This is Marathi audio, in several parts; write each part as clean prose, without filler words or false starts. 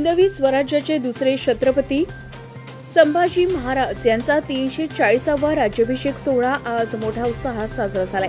हिंदवी स्वराज्याचे दुसरे छत्रपती संभाजी महाराज यांचा 340वा राज्याभिषेक सोहळा आज मोठ्या उत्साहात साजरा झालाय।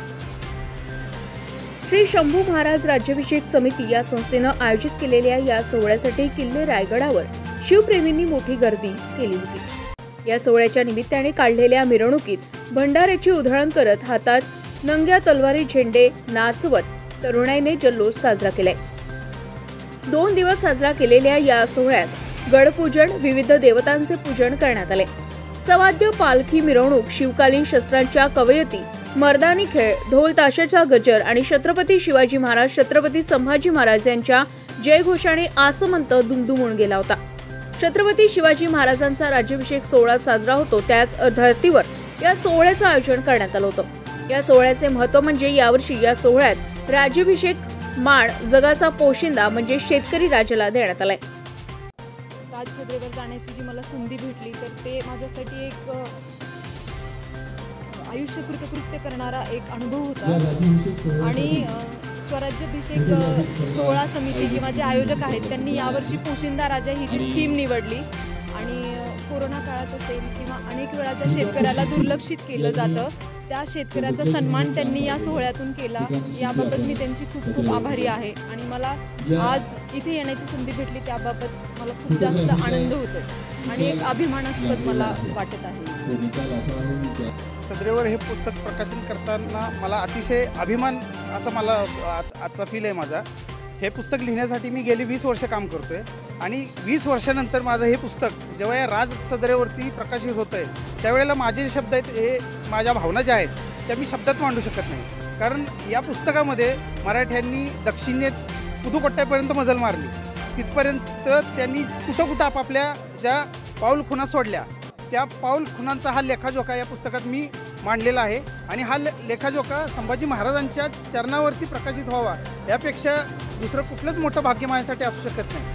श्री शंभू महाराज राज्याभिषेक समिती या संस्थेने आयोजित केलेल्या या सोहळ्यासाठी किल्ले रायगडावर शिवप्रेमींनी मोठी गर्दी केली होती। या सोहळ्याच्या निमित्ताने काढलेल्या मिरवणुकीत भंडाऱ्याची उधळण करत हातात नंग्या तलवारी झेंडे नाचवत तरुणाईने जल्लोष साजरा केलाय। 2 दिवस साजरा केलेल्या या सोहळ्यात गडपूजन, विविध देवतांचे पूजन करण्यात आले। सवाद्य पालखी मिरवणूक, शिवकालीन शस्त्रांच्या कवयती, मर्दानी खेळ, ढोल ताशाचा गजर आणि छत्रपती शिवाजी महाराज, छत्रपती संभाजी महाराज यांच्या जयघोषाने आसमंत दुमदुमून गेला होता। छत्रपती शिवाजी महाराजांचा राज्याभिषेक सोहळा साजरा होतो त्याच धर्तीवर या सोहळ्याचं आयोजन करण्यात आलं होतं। या सोहळ्याचे महत्त्व म्हणजे यावर्षी या सोहळ्यात राज्याभिषेक मान जगाचा पोशिंदा म्हणजे शेतकरी राजाला देण्यात आलाय। राजसदरेवर जाण्याची जी मला संधी भेटली तर ते माझ्यासाठी एक आयुष्य कृतकृत्य करणारा एक अनुभव होता। आणि स्वराज्याभिषेक सोहळा समिती जी माझे आयोजक आहेत त्यांनी यावर्षी पोशिंदा राजा ही जी थीम निवडली आणि कोरोना काळात असेल किंवा अनेक वेळा ज्या शेतकऱ्याला दुर्लक्षित केलं जातं त्या शेतकऱ्याचा सन्मान त्यांनी या सोहळ्यातून केला, याबाबत मी त्यांची खूप खूप आभारी आहे। आणि मला आज इथे येण्याची संधी भेटली त्याबाबत मला खूप जास्त आनंद होतो आणि एक अभिमानास्पद मला वाटत आहे। सदरेवर हे पुस्तक प्रकाशन करताना मला अतिशय अभिमान असा मला आजचा फील आहे माझा। हे पुस्तक लिहिण्यासाठी मी गेली 20 वर्ष काम करतोय आणि 20 वर्षानंतर माझं हे पुस्तक जेव्हा या राज सदरेवरती प्रकाशित होतं आहे त्यावेळेला माझे शब्द आहेत, हे माझ्या भावना ज्या आहेत त्या मी शब्दात मांडू शकत नाही। कारण या पुस्तकामध्ये मराठ्यांनी दक्षिणेत पुदुकोट्ट्यापर्यंत मजल मारली, तिथपर्यंत त्यांनी कुठं आपापल्या ज्या पाऊल खुणा सोडल्या त्या पाऊल खुणांचा हा लेखाजोखा या पुस्तकात मी मांडलेला आहे। आणि हा लेखाजोखा संभाजी महाराजांच्या चरणावरती प्रकाशित व्हावा यापेक्षा दुसरं कुठलंच मोठं भाग्य माझ्यासाठी असू शकत नाही।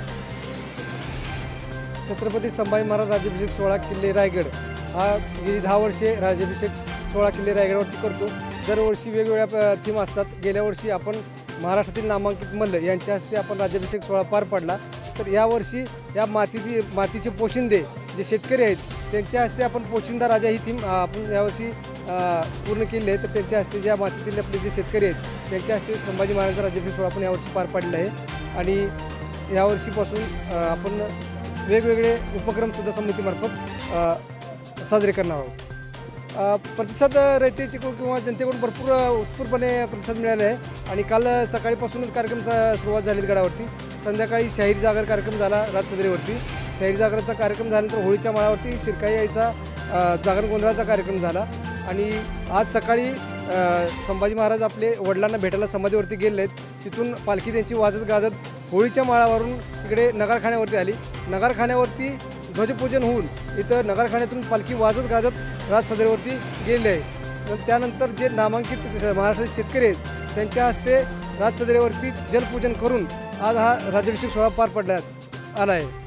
छत्रपती संभाजी महाराज राज्याभिषेक सोहळा किल्ले रायगड हा गेली 10 वर्षे राज्याभिषेक सोहळा किल्ले रायगडावरती करतो। दरवर्षी वेगवेगळ्या थीम असतात। गेल्या वर्षी आपण महाराष्ट्रातील नामांकित मल्ल यांच्या हस्ते आपण राज्याभिषेक सोहळा पार पाडला। तर यावर्षी या मातीचे पोशिंदे जे शेतकरी आहेत त्यांच्या हस्ते आपण पोशिंदा राजा ही थीम आपण यावर्षी पूर्ण केली आहे। तर त्यांच्या हस्ते ज्या मातीतील आपले जे शेतकरी आहेत त्यांच्या हस्ते संभाजी महाराजांचा राज्याभिषेक सोहळा आपण यावर्षी पार पाडला आहे। आणि यावर्षीपासून आपण वेगवेगळे उपक्रमसुद्धा समितीमार्फत साजरे करणार आहोत। प्रतिसाद रयतेचे किंवा जनतेकडून भरपूर उत्स्फूर्तपणे प्रतिसाद मिळाला आहे। आणि काल सकाळीपासूनच कार्यक्रमाचा सुरुवात झाली गडावरती। संध्याकाळी शाहीर जागर कार्यक्रम झाला राजसदरेवरती। शाहीर जागराचा कार्यक्रम झाल्यानंतर होळीच्या माळावरती शिरकाई यायचा जागरण गोंधळाचा कार्यक्रम झाला। आणि आज सकाळी संभाजी महाराज आपले वडिलांना भेटायला समाधीवरती गेले आहेत, तिथून पालखी त्यांची वाजत गाजत होळीच्या माळावरून इकडे नगरखान्यावरती आली। नगरखान्यावरती ध्वजपूजन होऊन इथं नगरखान्यातून पालखी वाजत गाजत राजसदरेवरती गेले आहे। त्यानंतर जे नामांकित महाराष्ट्राचे शेतकरी आहेत त्यांच्या हस्ते राजसदरेवरती जलपूजन करून आज हा राज्याभिषेक सोहळा पार पडण्यात आला आहे।